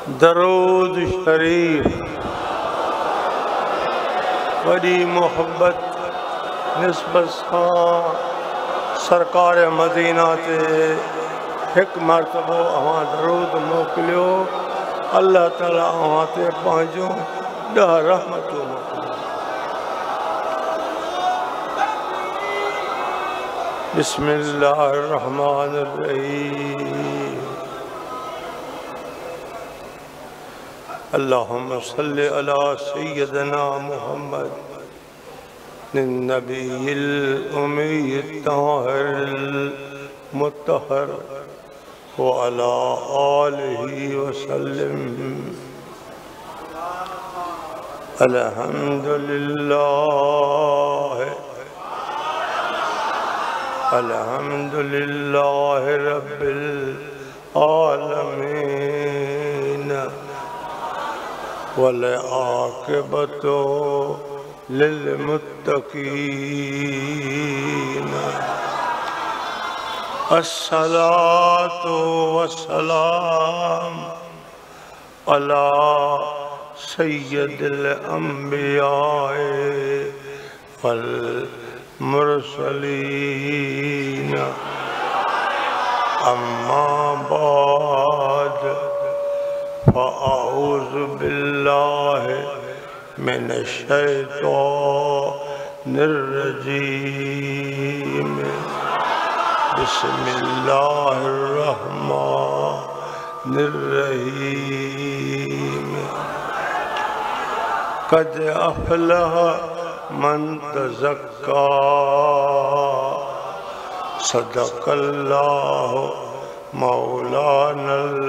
दरूद शरीफ बड़ी मोहब्बत निस्बत सां सरकार मदीना ते एक मरतबो अवां दरूद मोकिलियो। अल्लाह ताला अवां ते पंहिंजो 10 रहमतूं मोकिलियो। बिस्मिल्लाहिर्रहमानिर्रहीम। अल्लाहुम्मा सल्लि अला सय्यिदना मुहम्मद नबील उम्मी ताहिरिल मुत्तहर व अला आलिहि वसल्लम। अल्हम्दुलिल्लाह रब्बिल आलमीन वल आक़िबतु लिल मुत्तक़ीन। अस्सलातु वस्सलाम अला सय्यदिल अंबियाए वल मुरसलीन। अम्मा बाद फ़अऊज़ु बिल्लाहि मिनश शैतानिर रजीम। बिस्मिल्लाहिर रहमानिर रहीम। क़द अफ़लह मन तज़क्का सदक़ल्लाहु मौलानल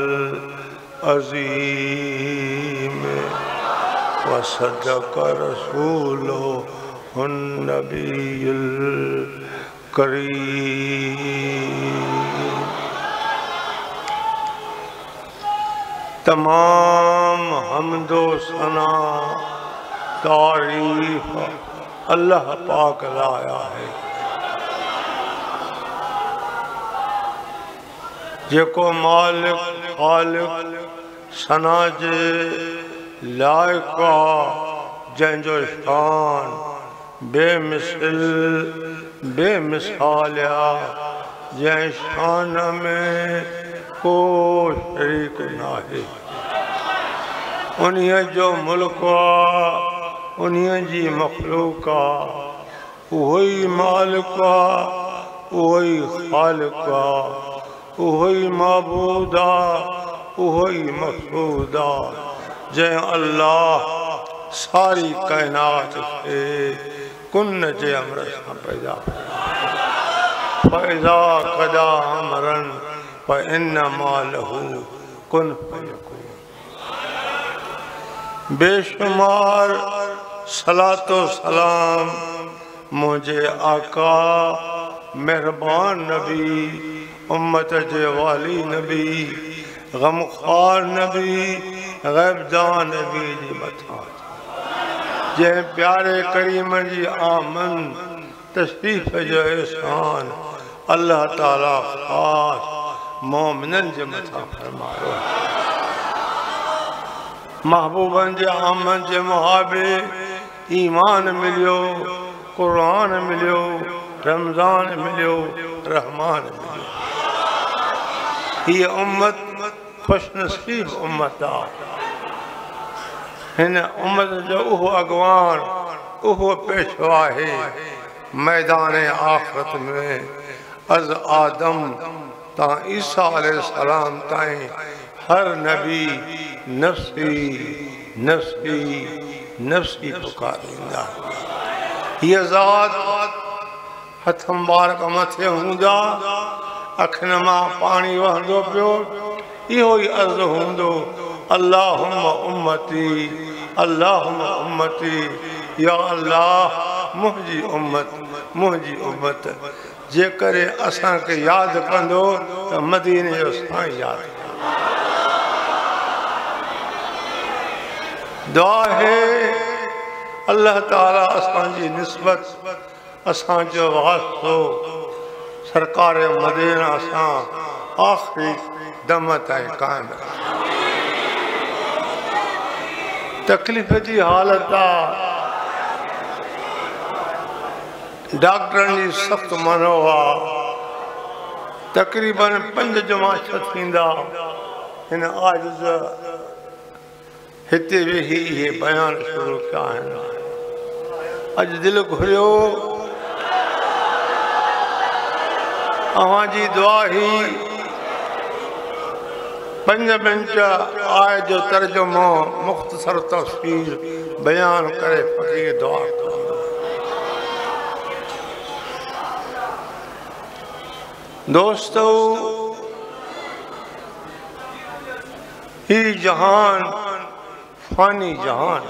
अज़ीम व सदक़ रसूलुहुन नबियुल करीम। तमाम हम्दो सना तारीफ अल्लाह पाक लाया है, जेको मालिक खालिक सना जे लाइक़ा, जंहिंजो शान बेमिसाल आ, जंहिं शान में को शरीक नाहे। उन्हीअ जो मुल्क आ, उन्हीअ जी मखलूक आ, उहो ई मालिक आ, उहो ई खालिक आ, उहो ई माबूद आ, उहो ई मक़सूद आ। जंहिं अल्लाह सारी काइनात खे कुन जे अमर सां पैदा कयो। फ़इज़ा क़दा अमरन फ़इन्नमा लहू कुन फ़यकून। बेशुमार सलातो सलाम मुझे आका मेहरबान नबी, उम्मत जे वाली नबी, गमख़ार नबी, ग़ैबदान नबी जी मथां, जंहिं प्यारे करीम जी आमन तशरीफ़ जो एहसान अल्लाह ताला ख़ास मोमिनन जे मथां फरमायो। महबूबन जे आमन जे मुहाबे ईमान मिलियो, क़ुरान मिलियो, रमज़ान मिलियो, रहमान मिलियो। हीअ उम्मत खुशनसीब उम्मत आ। हिन उम्मत जो उहो अॻवान, उहो पेशवा आहे मैदान आख़िरत में। अज़ आदम तां ईसा अलैहिस्सलाम ताईं हर नबी नफ़्सी नफ़्सी नफ़्सी पुकारींदा। हीअ ज़ात हथ मुबारक मथे हूंदा, अखियुनि मां पाणी वहंदो पियो, इहो ई अर्ज़ हूंदो, अल्लाहुम्मा उम्मती, अल्लाहुम्मा उम्मती, या अल्लाह मुंहिंजी उम्मत, मुंहिंजी उम्मत। जेकर असांखे यादि कंदो त मदीने जो साईं यादि कंदो। दुआ है अल्लाह ताला असांजी निस्बत, असांजो वास्तो सरकार मदीना सां आख़िरी दम ताईं क़ाइमु रखे। तकलीफ़ जी हालत आहे, डॉक्टरनि जी सख़्तु मनो आहे। तक़रीबन 5 जुमा थींदा हिन आजिज़ हिते वेही इहे बयान शुरू कया आहिनि। अॼु दिलि घुरियो अव्हांजी दुआ ही 5 मिंट आय जो तर्जुमो मुख़्तसर तफ़सील बयान करे फ़क़ीर दुआ कंदो। दोस्तो, ही जहान फ़ानी जहान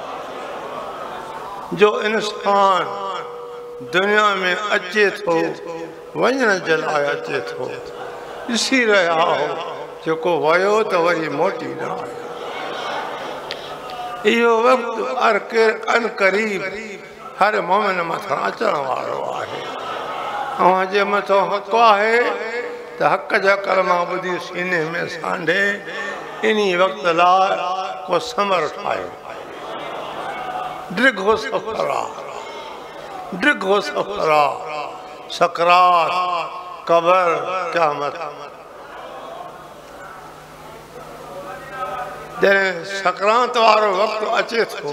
जो इंसान दुनिया में अचे थो वञण जे लाइ अचे थो, ॾिसी रहिया हो जेको वियो त वरी मोटी न आयो। इहो वक़्तु अनक़रीब हर मोमिन मथां अचण वारो आहे। अव्हांजे मथां हक़ आहे त हक़ जा कलमा ॿुधी सीने में सांढे इन वक़्त लाइ को समर ठाहियो। डिघो सफ़र आहे, डिघो सफ़र आहे, सकरात, क़बर, क़यामत। जॾहिं सकरात वारो वक़्तु अचे थो,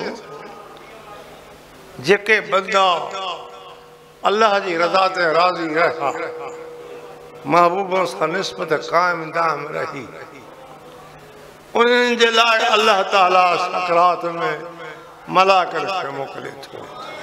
जेके बंदा अल्लाह जी रज़ा ते राज़ी रहा, महबूब सां निस्बत क़ाइम दाइम रही, उन्हनि जे लाइ अल्लाह ताला सकरात में मलाइकनि खे मोकिले थो।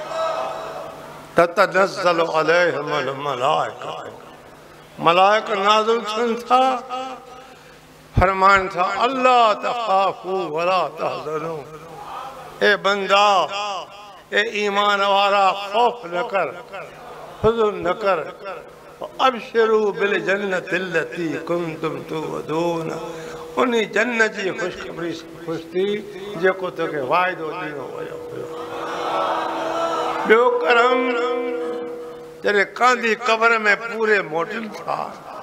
ततनज़्ज़लु अलैहिमुल मलाइका, मलाइका नाज़िल थियनि था, फरमाइनि था अल्ला तख़ाफ़ू वला तहज़नू, ए बंदा, ए ईमान वारा, खौफ न कर, हुज़ुन न कर, अबशिरू बिल जन्नति अल्लती कुंतुम तुअदून, उन जन्नत जी ख़ुशख़बरी ख़ुशि थी जेको तोखे वाइदो ॾिनो वियो हुयो। ॿियो करम, जॾहिं कांधी क़बर में पूरे मोटनि था,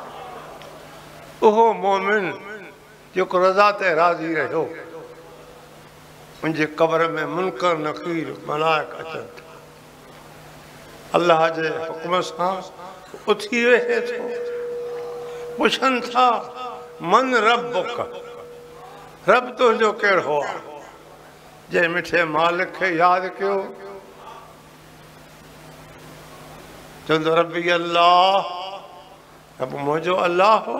उहो मोमिन जेको रज़ा ते राज़ी रहियो, उनजे क़बर में मुनकर नकीर मलाइक अचनि था, अल्लाह जे हुक्म सां उथी वेहे थो, पुछनि था मन रब्बुक, रब तुंहिंजो कहिड़ो आहे? जंहिं मिठे मालिक खे यादि कयो, चवंदो रब्बी अल्लाह, रब मुंहिंजो अल्लाह हो।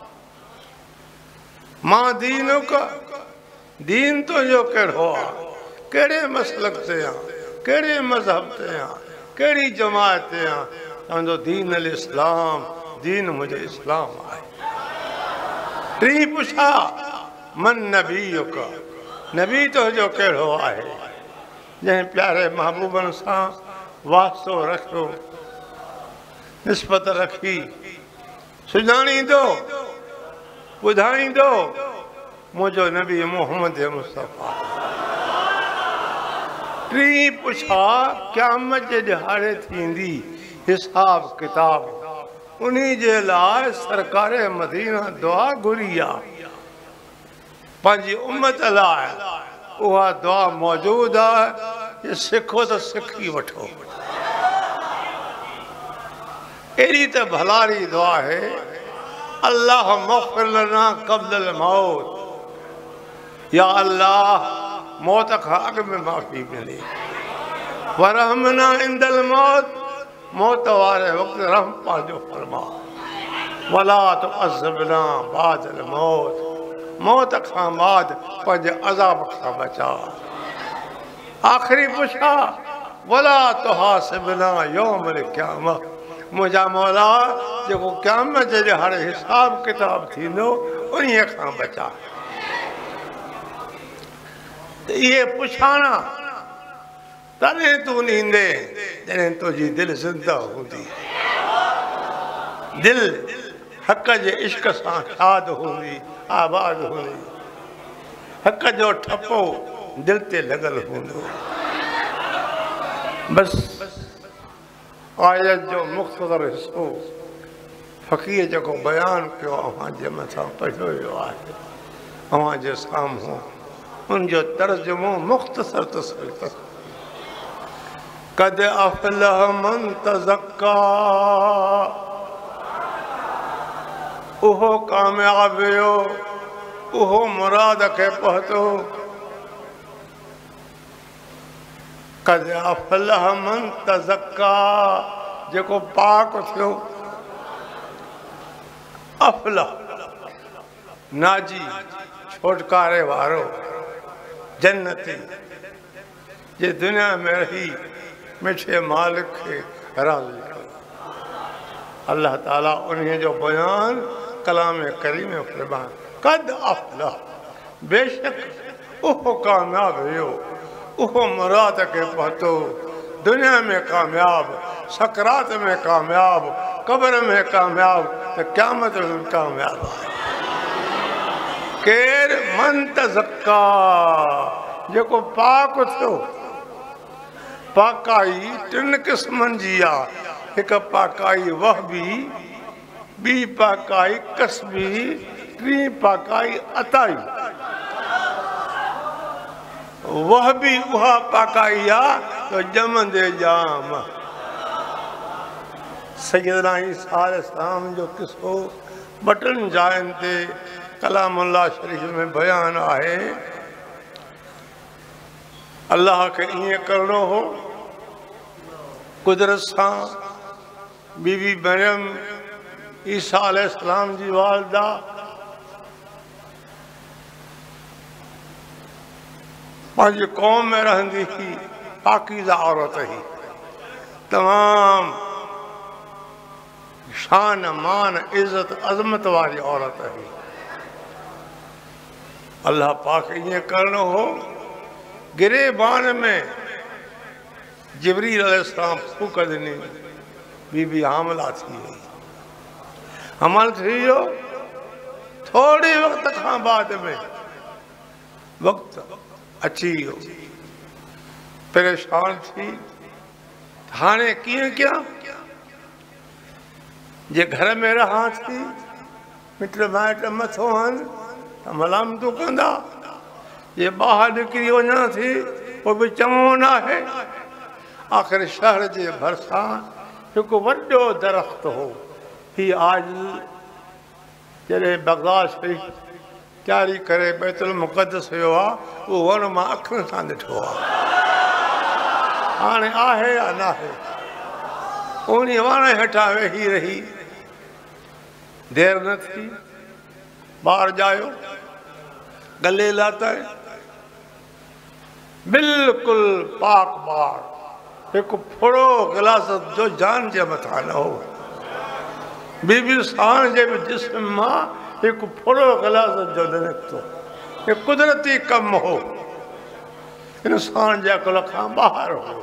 मां दीनुक, दीन तुंहिंजो कहिड़ो आहे? कहिड़े मसलक ते आहियां, कहिड़े मज़हब ते आहियां, कहिड़ी जमात ते आहियां? चवंदो दीन अल इस्लाम, दीन मुंहिंजो इस्लाम आहे। टी पुछा मन नबीयुक, नबी तुंहिंजो कहिड़ो आहे? जंहिं प्यारे महबूबनि सां वास्तो रखियो, निस्बत रखी, सुञाणींदो, ॿुधाईंदो मुंहिंजो नबी मोहम्मद मुस्तफ़ा। टी पुछा क़यामत जे ॾिहाड़े थींदी हिसाब किताब, उन्ही जे लाइ सरकार मदीना दुआ घुरी आहे, पंहिंजी उम्मत लाइ उहा दुआ मौजूद आहे। ये सिखो त सिखी वठो। अहिड़ी त भलारी दुआ है, अल्लाह मग़फ़िर लना क़ब्ल अल मौत, या अल्लाह मौत खां अॻु में माफ़ी मिले, वरहमना इंदल मौत, मौत वारे वक़्तु रहम पंहिंजो फरमा, वला तुअज़्ज़िबना बादल मौत, मौत खां बाद पंहिंजे अज़ाब खां बचा। आख़िरी पुछा वला तुहासिबना यौमल क़यामह, मुंहिंजा मौला जेको क़यामत जे ॾिहाड़े हिसाब किताब थींदो उन्हीअ खां बचा। त इहे पुछाणा तॾहिं तूं ॾींदे जॾहिं तुंहिंजी दिलि ज़िंदा हूंदी, दिलि हक़ जे इश्क सां शाद हूंदी, आबाद हूंदी, हक़ जो ठपो दिलि ते लॻल हूंदो। बसि आयत जो मुख़्तसर हिसो फ़क़ीर जेको बयानु कयो अव्हांजे मथां पढ़ियो वियो आहे, अव्हांजे साम्हूं उनजो तर्जुमो मुख्तसर तस्वीर कद अफलह मन तज़क्का उहो कामयाब हुयो उहो मुराद खे पहुतो कद अफलह मन तज़क्का जेको पाक थियो अफलह नाजी छोटकारे वारो जन्नती जे दुनिया में रही मिठे मालिक खे राज़ी कयो अल्लाह ताला उन्हीं जो बयान कलाम करीम में फरमान कद अफलह बेशक उहो कामयाब हुयो उहो मुराद के पहुतो दुनिया में कामयाब सकरात में कामयाब कब्र में कामयाब तो क़यामत में कामयाब केर मन तज़क्का जेको पाक थियो पाकाई टिन क़िस्मनि जी आहे एक पाकाई वहबी बी पाकाई कसबी टी पाकाई अताई वहबी उहा पाकाई आहे तो ॼमंदे जाम सैयदना ईसा अलैहिस्सलाम जो किस्सो बटन जायनि ते कलामुल्लाह शरीफ में बयान आहे अल्लाह के ईअं करणो हो कुदरत सां बीबी मरियम ईसा अलैहिस्सलाम जी वालिदा पंहिंजी कौम में रहंदी हुई पाकीज़ा औरत ही तमाम शान मान इज़्ज़त अज़मत वाली औरत ही अल्लाह पाक ईअं करणो हो गिरेबान में जिब्रील अलैहिस्सलाम फूक ॾिनी बीबी हामला थी वई हमल थी वियो थोड़े वक्त खां बाद में वक्त अची वियो परेशान थी हाणे कीअं कयां जे घर में रहां थी मिट माइट मथो आहिनि त मलामतूं कंदा ये बाहर निकरी वञा थी वो भी चङो न आहे आख़िर शहर जे भरिसां हिकु वॾो दरख़्त हो ही आज जॾहिं बगदाद शरीफ़ तयारी करे बैतुल मुक़द्दस वियो आहे उहो वण मां अखियुनि सां ॾिठो आहे हाणे आहे या न आहे उन वण हेठां वेही रही देरि न थी ॿार ॼायो गले लाताए बिल्कुलु पाक ॿार हिकु फुड़ो गिलास जो जान जे मथां न हो बीबी साण जे जिस्म मां हिकु फुड़ो गिलास जो न निकितो हे कुदरती कमु हो इंसान जे अकुल खां ॿाहिरि हो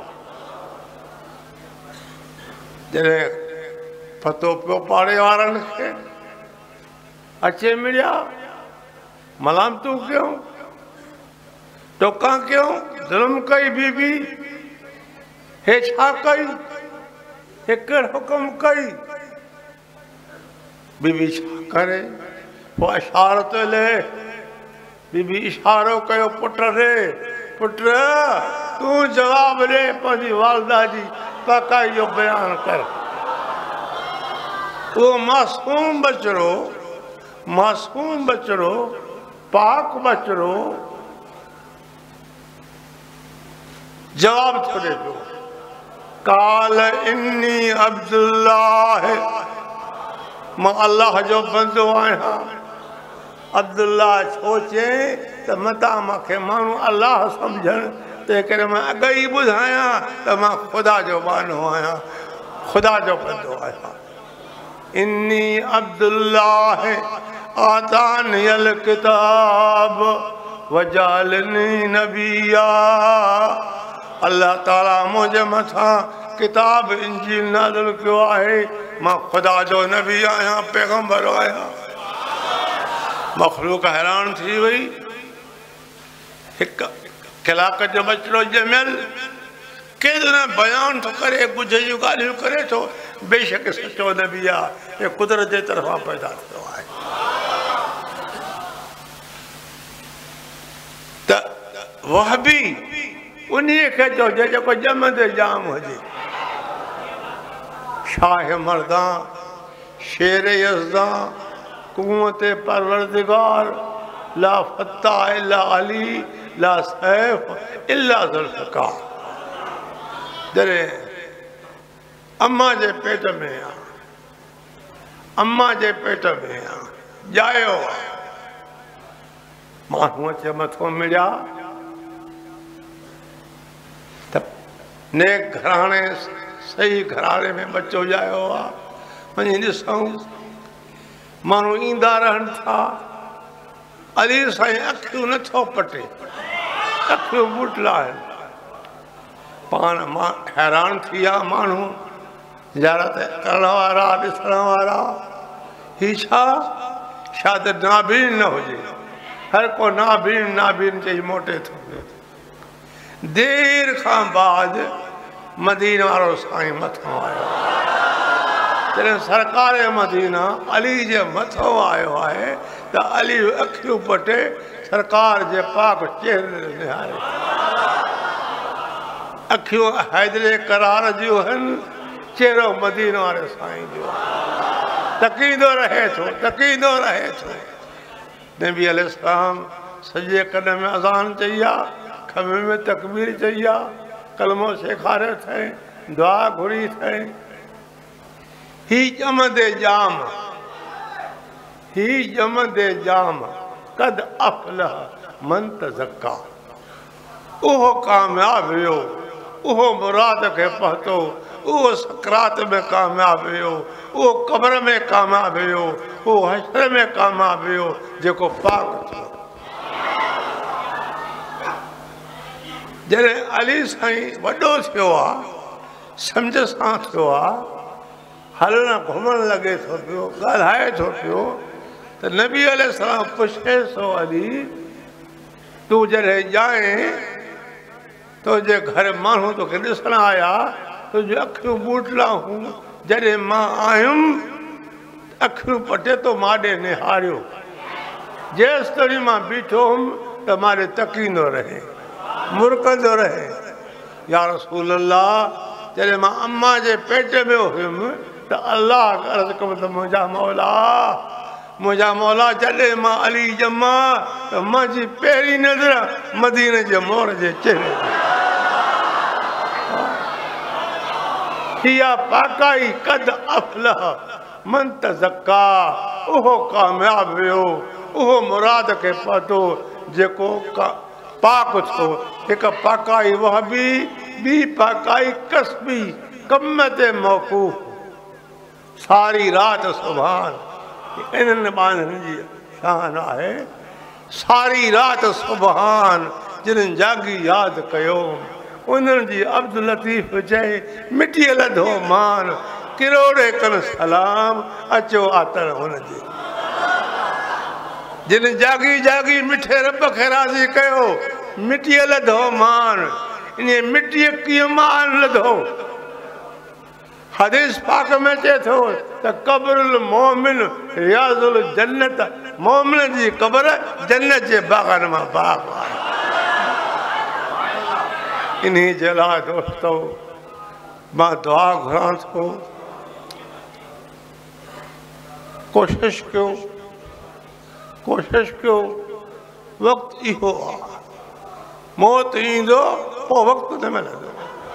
जॾहिं पतो पियो पाड़े वारनि खे अचे मिलिया मलामतूं कयूं टोका क्यों जुल्म कई बीबी हे छा कई हे केड़ हुक्म कई बीबी छा करे वो इशारत ले बीबी इशारो कयो पुट रे पुट तू जवाब दे पंहिंजी वालदा जी पाकाई जो बयान कर वो मासूम बचड़ो पाक बचड़ो जवाब थो ॾे पियो काल इन्नी अब्दुल्लाह मां अल्लाह जो बंदो आहियां अब्दुल्लाह सोचे त मता मूंखे माण्हू अल्लाह सम्झनि तंहिं करे मां अॻु ई ॿुधायां त मां ख़ुदा जो बानो आहियां ख़ुदा जो बंदो आहियां इन्नी अब्दुल्लाह आतानियल किताब वजालनी नबिया अल्लाह ताला मुझे मथा किताब इंजील नाज़िल कियो आहे मां ख़ुदा जो नबी आहियां पैगंबर आहियां मखलूक हैरान थी वई हिकु कलाक जो बचड़ो ॼमियल केतिरा बयान थो करे गुझ जूं ॻाल्हियूं करे थो बेशक सचो नबी आहे हे कुदरत जे तरफ़ां पैदा थियो आहे त वह भी उन्हीं के चौजे जो जमंदे जाम हुजे। शाह मर्दा शेर यज़दा कुव्वत परवरदिगार ला फत्ता इल्ला अली ला सैफ इल्ला ज़ुल्फ़िकार। जरे अम्मा जे पेट में आ, अम्मा जे पेट में आ जायो माण्हू अचे मथो मिलिया त नेक घराणे सही घराणे में बच्चो जायो आहे। वञी ॾिसूं माण्हू ईंदा रहनि था। अली साईं अखियूं नथो पटे, अखियूं ॿुटला आहिनि। पाण मां हैरान थी विया माण्हू ज़ियारत करण वारा ॾिसण वारा। ही छा शायदि नाबीन न हुजे, हर को नाबीन नाबीन चई मोटे थो पियो। देर खां बाद मदीना वारो साईं मथो आयो। जॾहिं सरकार मदीना अली जे मथो आयो आहे त अली अखियूं पटे सरकार जे पाक चेहरे निहारे। अखियूं हैदरे करार जूं आहिनि, चेहरो मदीना वारे साईं जो तकींदो रहे थो, तकींदो रहे थो। नबी अलैहिस्सलाम सॼे कन में अज़ान चई आहे, खमे में तकबीर चई आहे, कलमो सेखारियो अथई, दुआ घुरी अथई। ही ॼमंदे जाम, ही ॼमंदे जाम कद अफ़लह मन तज़क्का। उहो कामयाब हुयो, उहो मुराद खे पहुतो, उहो सकरात में कामयाब हुयो, उहो क़ब्र में कामयाब हुयो, उहो हश्र में कामयाब हुयो जेको पाक थियो। जॾहिं अली साईं वॾो थियो आहे, सम्झ सां थियो आहे, हलण घुमण लॻे थो पियो, ॻाल्हाए थो पियो, त नबी अलैहिस्सलाम पुछे सो अली तूं जॾहिं ॼाए तुंहिंजे घर माण्हू तोखे ॾिसण आया, तुंहिंजी अखियूं ॿूटला हूं, जॾहिं मां आयुमि अखियूं पटे तो माॾे निहारियो। जेसि ताईं मां बीठो हुउमि त माॾे तकींदो रहे, मुरकंदो रहे। या रसूल अल्लाह, जॾहिं मां अम्मा जे पेट में हुयुमि त अल्लाह अर्ज़ु कयो त मुंहिंजा मौला जॾहिं मां अली ॼमा त मुंहिंजी पहिरीं नज़र मदीने जे मोर जे चेहरे हिया पाकाई कद अफ़लह मन तज़क्का। उहो कामयाब हुयो, उहो मुराद खे पहुतो जेको पाक थियो। हिकु पाकाई वहबी, ॿी पाकाई कसबी, कम ते मौक़ूफ़। सारी राति सुभान इन्हनि ॿारनि जी शान आहे। सारी राति सुभान जिन्हनि जागी यादि कयो, उन्हनि जी अब्दुल लतीफ़ चए मिटीअ लधो मान, किरोड़े कन सलाम अचो आतर हुनजे। जिन जागी जागी मिठे रब खे राज़ी कयो, मिटीअ लधो मान। इन मिटीअ कीअं मान लधो? हदीस पाक में चए थो त क़ब्रुल मोमिन रियाज़ुल जन्नत। मोमिन जी क़ब्र जन्नत जे बाग़न मां बाग़ आहे। इन्ही जे लाइ दोस्तो मां दुआ घुरां थो, कोशिश कयो, कोशिश कयो। वक़्तु इहो आहे, मौत ईंदो पोइ वक़्तु न मिलंदो,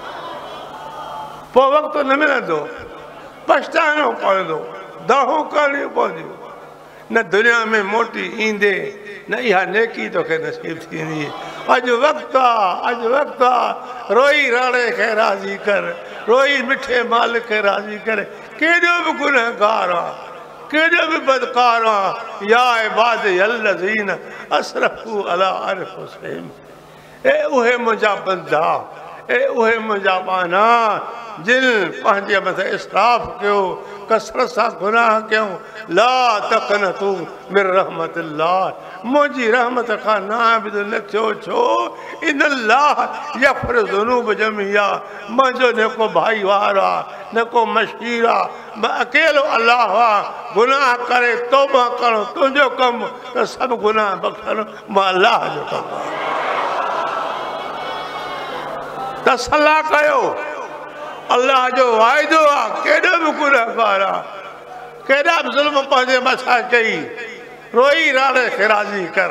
पोइ वक़्तु न मिलंदो, पछताइणो पवंदो, दाहूं करणियूं पवंदियूं। न दुनिया में मोटी ईंदे न इहा नेकी तोखे नसीब थींदी। अॼु वक़्तु आहे, अॼु वक़्तु आहे। रोई राणे खे राज़ी कर, रोई मिठे माल खे राज़ी कर। केॾो बि गुनहगार आहे, केॾो बि बदकार आहे। या इबाद यल्लज़ीन असरफू अला अनफुसिहिम। ए उहे मुंहिंजा बंदा, ए उहे मुंहिंजा बाना जिन पंहिंजे मथे इसराफ़ कयो, कसरत सां गुनाह कयूं। ला तक़नतू मिन रहमतिल्लाह। मुंहिंजी रहमत खां नाबिद न थियो। छो? इन्नल्लाह यग़फ़िरु ज़ुनूब जमीआ। मुंहिंजो न को भाईवार आहे, न को मशीर आहे, मां अकेलो अलाह आहे। गुनाह करे तौबा करणु तुंहिंजो कमु, त सभु गुनाह बख़्शणु मां अलाह जो कमु आहे। तसल्ला कयो अल्लाह जो वाइदो आ केॾो बि गुनहगार आ केॾा बि ज़ुल्म पंहिंजे मथां कई रोई राणे खे राज़ी कर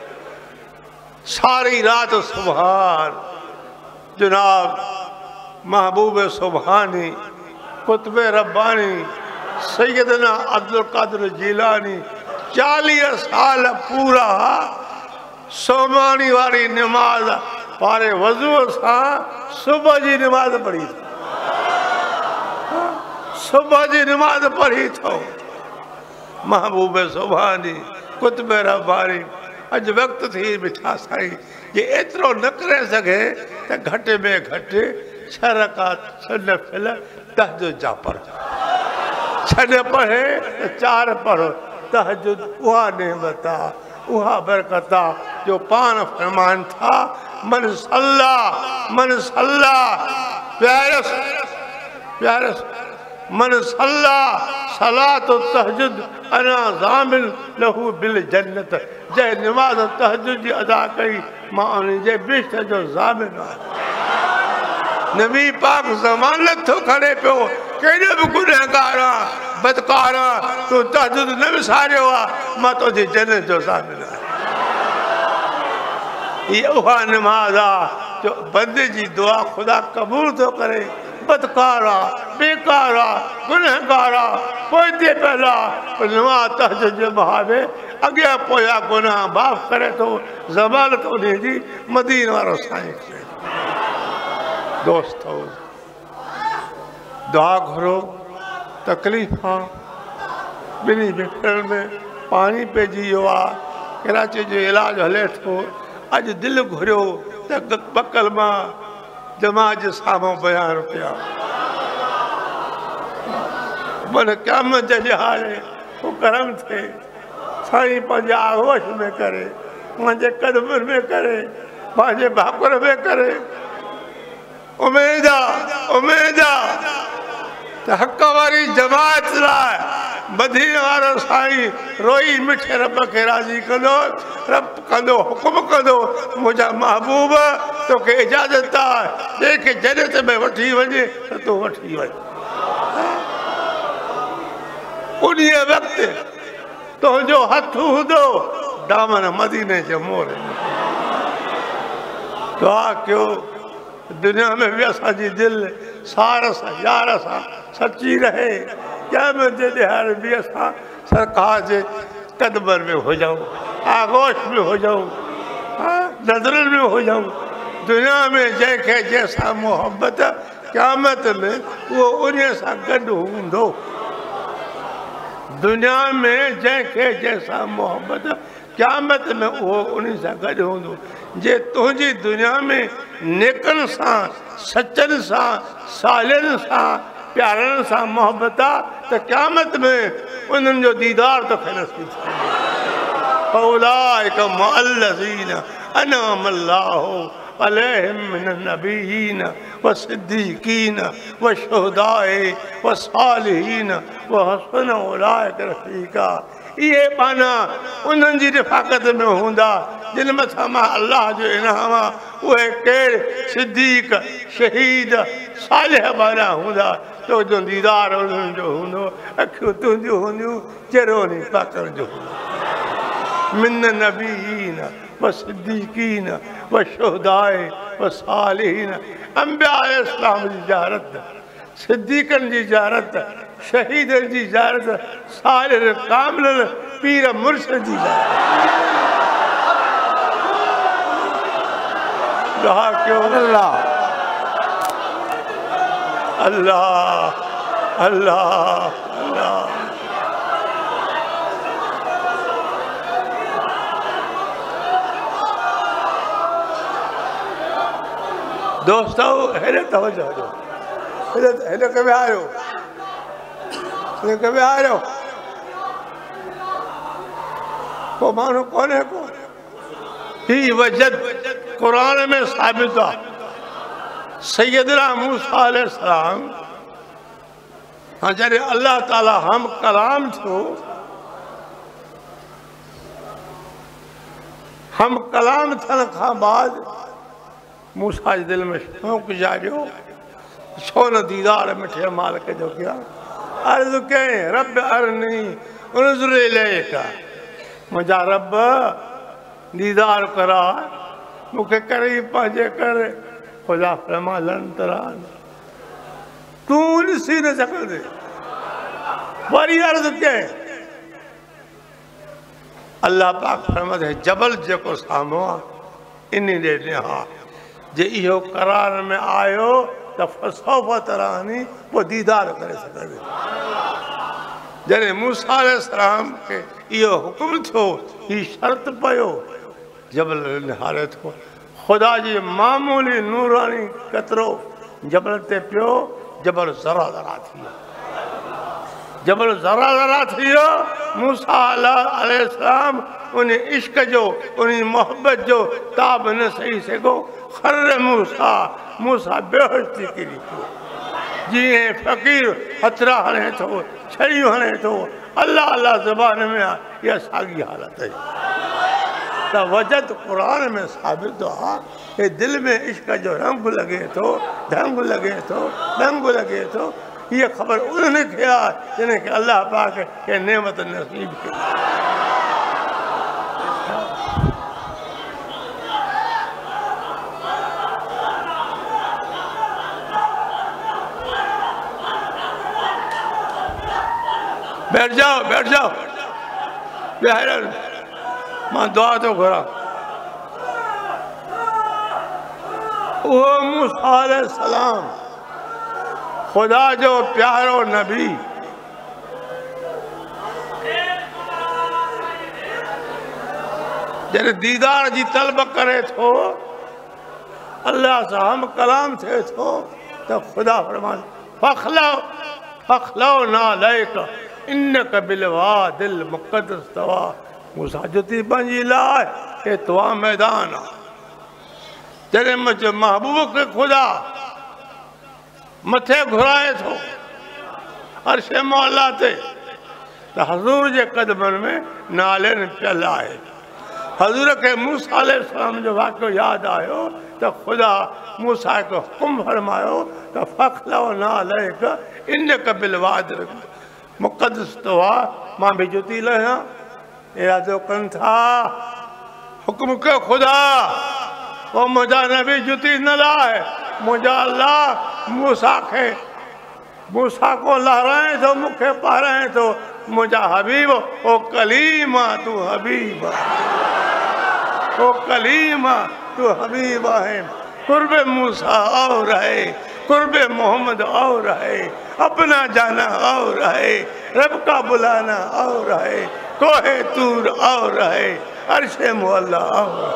सारी रात सुभान जनाब महबूब सुभानी कुतुब रब्बानी सैयदना अब्दुल कादिर जीलानी 40 साल पूरा सोमानी वाली नमाज वारे वज़ू सां सुबह जी नमाज पढ़ी सुबह जी नमाज पढ़ी थो महबूब सुभानी कुतुब रब्बानी अज वक्त थी बिठा साईं जे एतिरो न करे सघे त घटि में घटि 6 रकात नफ़िल तहज्जुद जा पढ़ 6 पढ़े त 4 पढ़ो तहज्जुद उहा नेमत आहे उहा बरकत आहे जो पाण फरमान था मन सल्ला प्यारस मन सल्ला सलात तहज्जुद अना ज़ामिन लहू बिल जन्नत जंहिं नमाज़ तहज्जुद जी अदा कई मां उन जे बिश्त जो ज़ामिन आहियां नबी पाक ज़मानत थो खणे पियो केॾो बि गुनहगार आहे बदकार आहे तूं तहज्जुद न विसारियो आहे मां तुंहिंजी जन्नत जो ज़ामिन आहियां इहा उहा नमाज़ आहे जो बंदे जी दुआ ख़ुदा क़बूल थो करे बदकार आहे बेकार आहे गुनहगार आहे पोइते पहला नमाज़ तहज्जुद जे बहाने अॻियां पोयां गुनाह माफ़ करे थो ज़मानत उन जी मदीन वारो साईं खे दोस्तो दुआ घुरो तकलीफ़ आहे ॿिन्ही भेटनि में पाणी पइजी वियो आहे कराची जो इलाजु हले थो अॼु दिलि घुरियो त बकल मां जमात जे साम्हूं बयानु कया मन क़यामत जे ॾिहाड़े को करम थिए साईं पंहिंजे आगोश में करे पंहिंजे कदमनि में करे पंहिंजे भाकुर में करे उमेद आहे त हक़ वारी जमात लाइ मदीने वारो साईं रोई मिठे रब खे राज़ी कंदो रब कंदो हुकुम कंदो मुंहिंजा महबूब तोखे इजाज़त आहे जंहिंखे जन्नत में वठी वञे त तूं वठी वञ उन वक़्तु तुंहिंजो हथु हूंदो दामन मदीने जे मोर दुआ कयो दुनिया में भी असांजी दिलि सार सां यार सां सची रहे क़यामत जे ॾिहाड़े बि असां सरकार जे कदमनि में हुजूं आगोश में हुजूं नज़रनि में हुजूं दुनिया में जंहिंखे जंहिंसां मोहबत क़यामत में उहो उन सां गॾु हूंदो दुनिया में जंहिंखे जंहिंसां मोहबत क़यामत में उहो उन सां गॾु हूंदो जे तुंहिंजी दुनिया में नेकनि सां सचनि सां सालियनि सां प्यारनि सां मोहबत आहे त क़यामत में उन्हनि जो दीदार तोखे नसीब थींदो औलाइक मअल्लज़ीन अनअम अल्लाहु अलैहिम मिनन नबिय्यीन व सिद्दीक़ीन व शुहदाए व सालिहीन व हसन औलाइक रफ़ीक़ा इहे पाना उन्हनि जी रिफ़ाक़त में हूंदा जिन मथां मां अल्लाह जो इनाम आहे उहे केरु सिद्दीक़ शहीद सालिह वारा हूंदा तुंहिंजो दीदार उन्हनि जो हूंदो अखियूं तुंहिंजियूं हूंदियूं चहिरो नी पाकनि जो हूंदो मिन नबिय्यीन व सिद्दीक़ीन व शुहदाए व सालिहीन अंबिया इस्लाम जी ज़ियारत सिद्दीक़नि जी ज़ियारत शहीदनि जी ज़ियारत सालिह कामिल पीर मुर्शिद जी ज़ियारत दुआ कयो अल्लाह अल्लाह अल्लाह अल्लाह दोस्तों हेॾे तवजो ॾियो हेॾे कभी आ रहे हो को मानो कौन है को ही वजद कुरान में साबित है सैयदना मूसा अलैहिस्सलाम हाँ जॾहिं अल्लाह ताला हम कलाम थो हम कलाम थियण खां बाद मूसा जे दिल में शौक़ जाॻियो, छो न दीदार मिठे मालिक जो कया। अर्ज़ कयईं रब अरनी उनज़ुर इलैका, मुंहिंजा रब दीदार करा मूंखे करीब पंहिंजे कर। ख़ुदा फरमा लन तरान, तूं ॾिसी न सघंदे। वरी अर्ज़ कयईं, अल्लाह पाक फरमाए जबल जेको साम्हूं आहे इन ॾे निहा, जे इहो करार में आयो त फसौफ तरानी, पोइ दीदार करे सघंदे। जॾहिं मूसा अलैहिस्सलाम खे इहो हुकुम थियो, हीउ शर्त पियो, जबल निहारे थो। ख़ुदा जी मामूली नूरानी कतरो जबल ते पियो, जबल ज़रा ज़रा थी वियो। जबल ज़रा ज़रा थी वियो। मूसा अलैहिस्सलाम उन इश्क जो, उन मोहब्बत जो ताब न सही सघो। खर मूसा, मूसा बेहोश थी किरी पियो। जीअं फ़क़ीर हथरा हणे थो, छड़ियूं हणे थो, अल्लाह अल्लाह ज़बान में आहे, इहा साॻी हालत आहे। त वजद क़ुरान में साबित आहे कि दिलि में इश्क जो रंग लॻे थो, ढंग लॻे थो, ढंग लॻे थो। हीअ ख़बर उन्हनि खे आहे जिनखे अल्लाह पाक खे नेमत नसीब कई। बैठ जाओ, बैठ जाओ, बेहरन मां दुआ थो घुरां। उहो मूसा अलैहिस्सलाम ख़ुदा जो प्यारो नबी, जॾहिं दीदार जी तलब करे थो, अल्लाह सां हम कलाम थिए थो, त ख़ुदा फरमाए फखलौ नालैक इन्नक बिलवादिल मुक़द्दस तवा। मूसा जुती पंहिंजी लाइ हे तुआ मैदान आहे। जॾहिं मुंहिंजे महबूब खे ख़ुदा मथे घुराए थो अर्श मौला ते, त हज़ूर जे क़दमनि में नालेन पियल आहे। हज़ूर खे मूसा अलैहिस्सलाम जो वाक़ियो यादि आयो त ख़ुदा मूसा खे हुकुम फरमायो त फखलौ नालैक इन्नक बिलवादिल मुक़द्दस तवा, मां बि जुती लहियां। इरादो कनि था, हुकुम कयो ख़ुदा, पोइ मुंहिंजा नबी जुती न लाहे। मुंहिंजा अल्लाह मूसा को लहराए थो, मूंखे पाराए थो। मुंहिंजा हबीब ओ कलीम आहे, तूं हबीब आहे, ओ कलीम आहे, तूं हबीब आहे। कुर्ब मूसा और है, कुर्ब मोहम्मद और है, अपना जाना और है, रब का बुलाना और है, कोहे तूर और है, अर्शे मुअल्ला और है।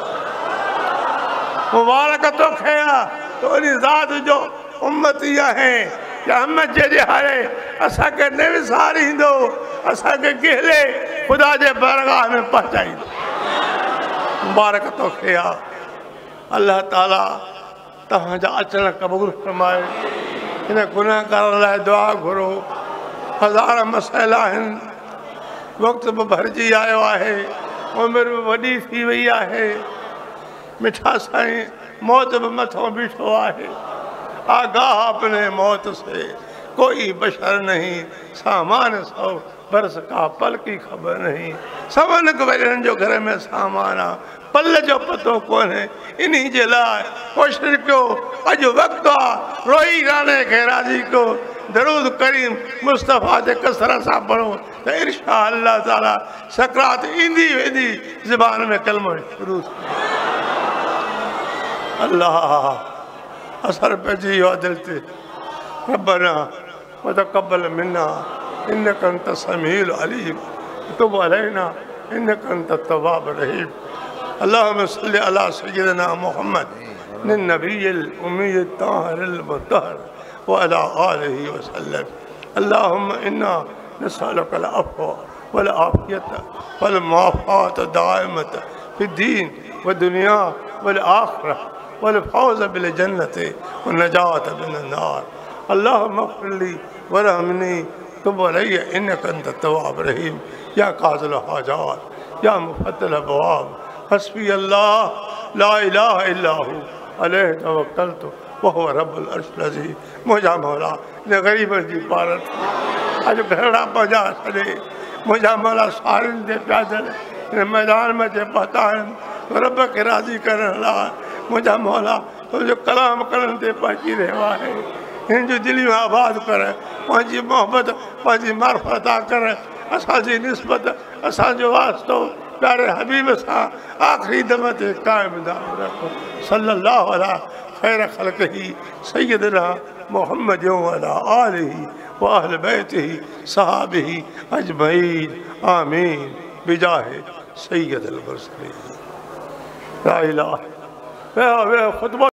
मुबारक तो खया तो उन ज़ात जो उम्मती है कि अहमद जे हारे असांखे न विसारींदो, असांखे गहले ख़ुदा जे बरगाह में पहुचाईंदो। मुबारक तो खया। अल्लाह ताला तव्हांजा अचण क़बूल फरमाए। हिन गुनाहगार लाइ दुआ घुरो। हज़ार मसइला आहिनि, वक़्तु बि भरिजी आयो आहे, उमिरि बि वॾी थी वई आहे। मिठा साईं मौत बि मथों बीठो आहे। आगाह अपने मौत से कोई बशर नहीं, सामान सौ बरस का पल की ख़बर नहीं। सवन वरनि जो घर में सामान आहे, पल जो पतो कोन्हे। इन्ही जे लाइ कोशिशि कयो, अॼु वक़्तु आहे, रोई राणे खे राज़ी कयो। दरूद करीम मुस्तफ़ा जे कसरत सां पढ़ो त इरशा अल्लाह ताला सकरात ईंदी वेंदी ज़बान में कलमो शुरू थी। अल्लाह असर पइजी वियो आहे दिलि ते। रब्बना वतक़ब्बल मिन्ना इन्नका अंत समीउल अलीम, तुब अलैना इन्नका अंत तव्वाब रहीम। अल्लाहुम्म सल्लि अला सय्यिदना मुहम्मद नबिय्यिल उम्मिय्यित ताहिरिल मुतहहर व अला आलिहि व सल्लम। अल्लाहुम्म इन्ना नसअलुकल अफ़्व वल आफ़ियत वल मुआफ़ात दाइमत फ़िद्दीन व दुनिया वल आख़िरह वल फ़ौज़ बिल जन्नत व नजात मिनन नार। अल्लाहुम्म इग़फ़िर ली वरहमनी तुब अलैया इन्नका अंत तव्वाब रहीम। या क़ाज़िल हाजात या मुफ़त्तिल अबवाब, हस्बी अल्लाह ला इलाहा इल्ला हू अलैहि तवक्कलतु वहुव रब्बुल अर्शिल अज़ीम। मुंहिंजा मौला ने ग़रीबनि जी पारत अॼु घरड़ा पहुंचा छॾे। मुंहिंजा मौला सारियुनि ते पैदल हिन मैदान में जे पहुता आहिनि रब खे राज़ी करण लाइ। मुंहिंजा मौला तुंहिंजो कलाम करण ते पहुची रहियो आहे। हिन जूं दिलियूं आबाद कर, पंहिंजी मोहबत पंहिंजी मार्फत कर। असांजी निस्बत असांजो वास्तो प्यारे हबीब सां आख़िरी दम ते क़ाइमु दाम रख। सल्लल्लाहु अला खैर ख़ल्क़िही सय्यदना मुहम्मद व अला आलिही व अहल बैतिही सहाबिही अजमईन आमीन बिजाहे सय्यदुल मुरसलीन। ला इलाहा वे खुतबा